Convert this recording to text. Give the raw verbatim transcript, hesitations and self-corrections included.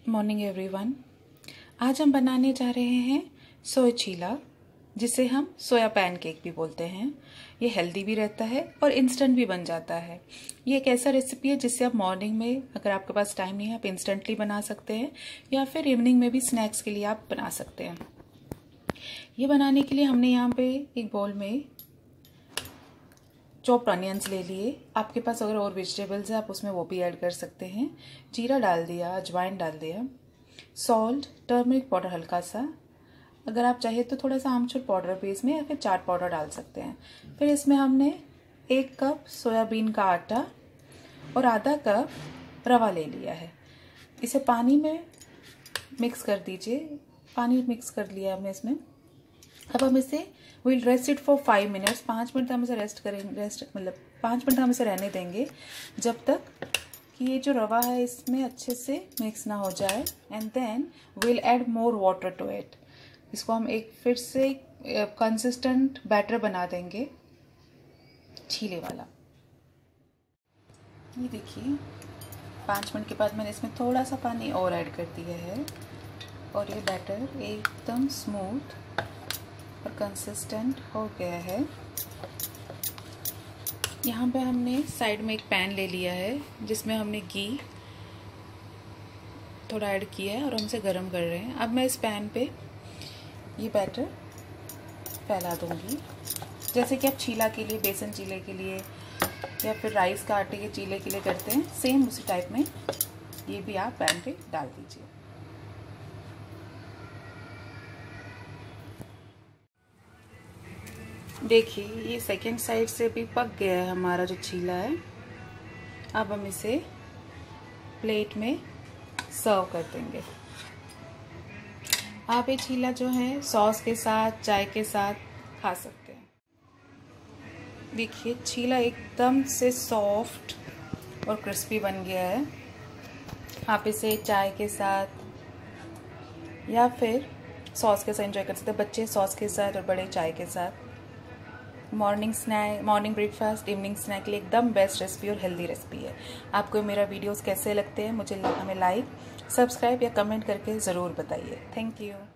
Morning everyone. आज हम बनाने जा रहे हैं सोया चीला, जिसे हम सोया पैनकेक भी बोलते हैं। ये हेल्दी भी रहता है और इंस्टेंट भी बन जाता है। ये एक ऐसा रेसिपी है जिससे आप मॉर्निंग में, अगर आपके पास टाइम नहीं है, आप इंस्टेंटली बना सकते हैं या फिर इवनिंग में भी स्नैक्स के लिए आप बना सकते हैं। ये बनाने के लिए हमने यहाँ पे एक बाउल में चॉप्ड अनियंस ले लिए। आपके पास अगर और वेजिटेबल्स है आप उसमें वो भी ऐड कर सकते हैं। जीरा डाल दिया, अजवाइन डाल दिया, सॉल्ट, टर्मरिक पाउडर हल्का सा, अगर आप चाहे तो थोड़ा सा आमचूर पाउडर भी इसमें या फिर चाट पाउडर डाल सकते हैं। फिर इसमें हमने एक कप सोयाबीन का आटा और आधा कप रवा ले लिया है। इसे पानी में मिक्स कर दीजिए। पानी मिक्स कर लिया हमने इसमें। अब हम इसे will rest it for five minutes. पाँच मिनट हम इसे रेस्ट करेंगे। रेस्ट मतलब पाँच मिनट हम इसे रहने देंगे जब तक कि ये जो रवा है इसमें अच्छे से मिक्स ना हो जाए। And then will add more water to it. इसको हम एक फिर से कंसिस्टेंट बैटर बना देंगे छीले वाला। ये देखिए, पाँच मिनट के बाद मैंने इसमें थोड़ा सा पानी और ऐड कर दिया है और ये बैटर एकदम स्मूथ और कंसिस्टेंट हो गया है। यहाँ पे हमने साइड में एक पैन ले लिया है जिसमें हमने घी थोड़ा ऐड किया है और हम इसे गर्म कर रहे हैं। अब मैं इस पैन पे ये बैटर फैला दूंगी, जैसे कि आप चीला के लिए, बेसन चीले के लिए या फिर राइस का आटे के चीले के लिए करते हैं, सेम उसी टाइप में ये भी आप पैन पे डाल दीजिए। देखिए, ये सेकेंड साइड से भी पक गया है हमारा जो चीला है। अब हम इसे प्लेट में सर्व कर देंगे। आप ये चीला जो है सॉस के साथ, चाय के साथ खा सकते हैं। देखिए, चीला एकदम से सॉफ्ट और क्रिस्पी बन गया है। आप इसे चाय के साथ या फिर सॉस के साथ एंजॉय कर सकते हैं। बच्चे सॉस के साथ और बड़े चाय के साथ। Morning snack, morning breakfast, evening snack के लिए एकदम बेस्ट रेसिपी और हेल्दी रेसिपी है। आपको मेरा वीडियोस कैसे लगते हैं मुझे हमें लाइक, सब्सक्राइब या कमेंट करके ज़रूर बताइए। Thank you.